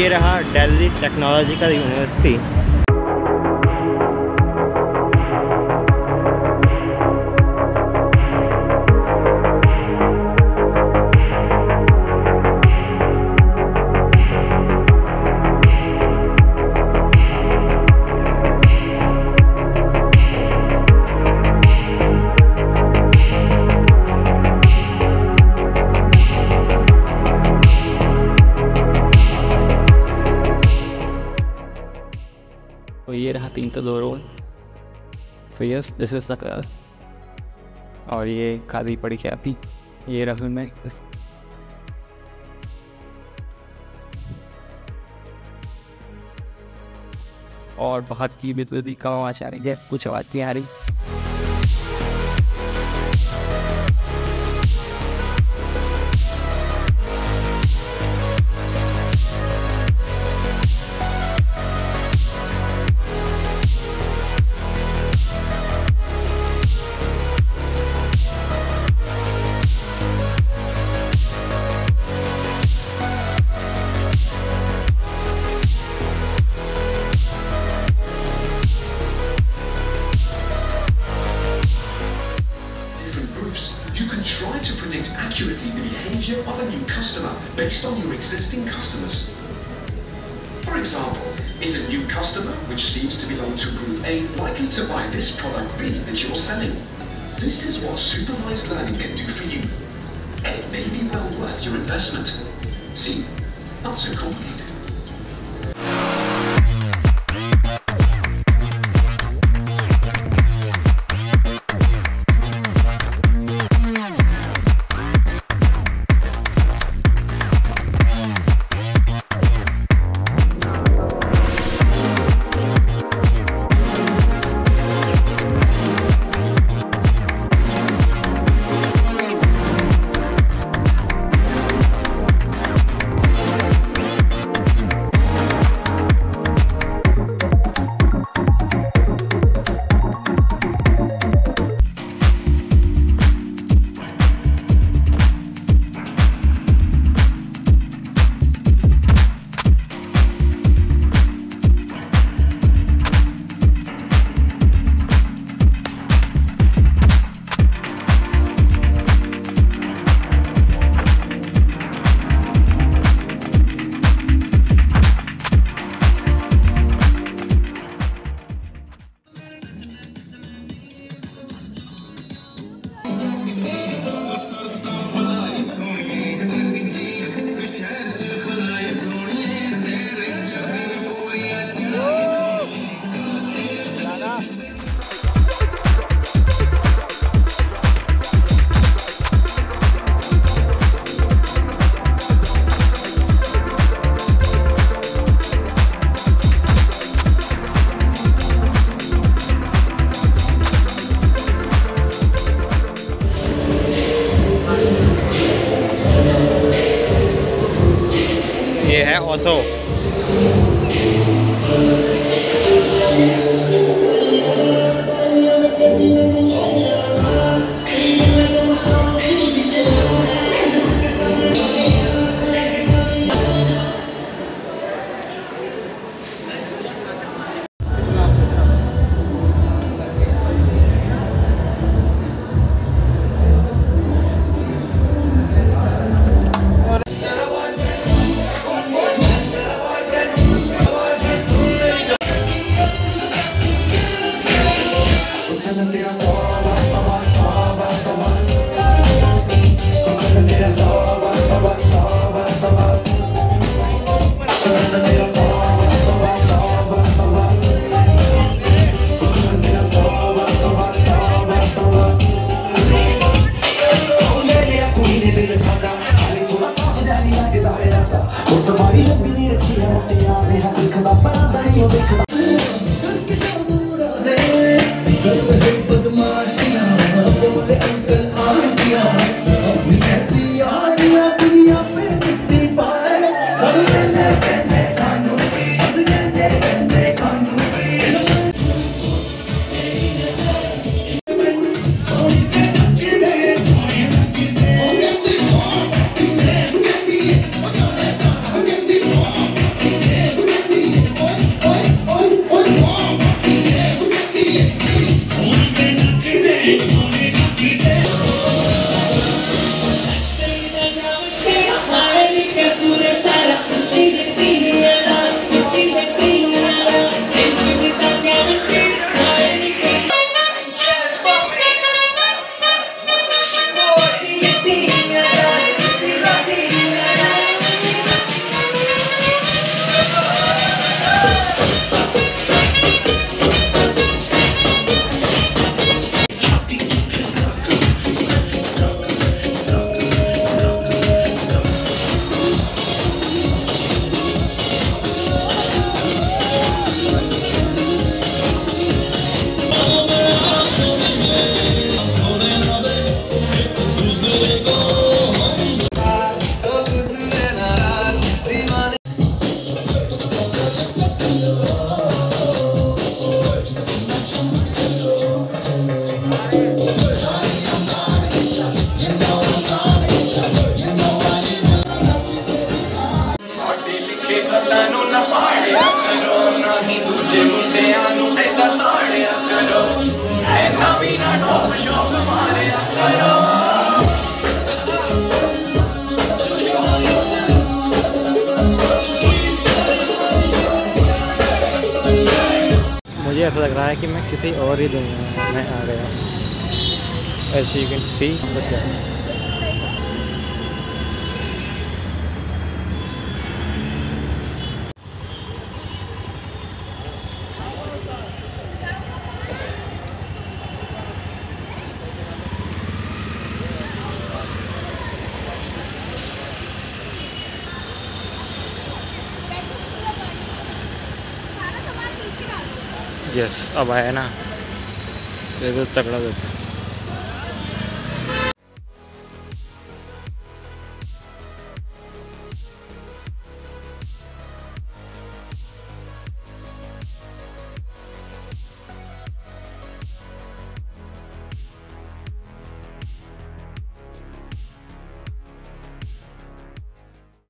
ये रहा Delhi technological university. तो ये रहा 3 तो 2 roll. So yes this is the class. और ये खाली पड़ी क्या थी, ये रहा मैं। और बहुत की भी तो कम आवाज़ आ रही है, कुछ आवाज़ नहीं आ रही। You can try to predict accurately the behavior of a new customer based on your existing customers. For example, is a new customer which seems to belong to Group A likely to buy this product B that you're selling? This is what supervised learning can do for you. And it may be well worth your investment. See? Not so complicated. ये है ओसो। मुझे ऐसा लग रहा है कि मैं किसी और ही दुनिया में आ गया हूँ। As you can see, look at it. Yes अब आया ना, ये तो तगड़ा देता।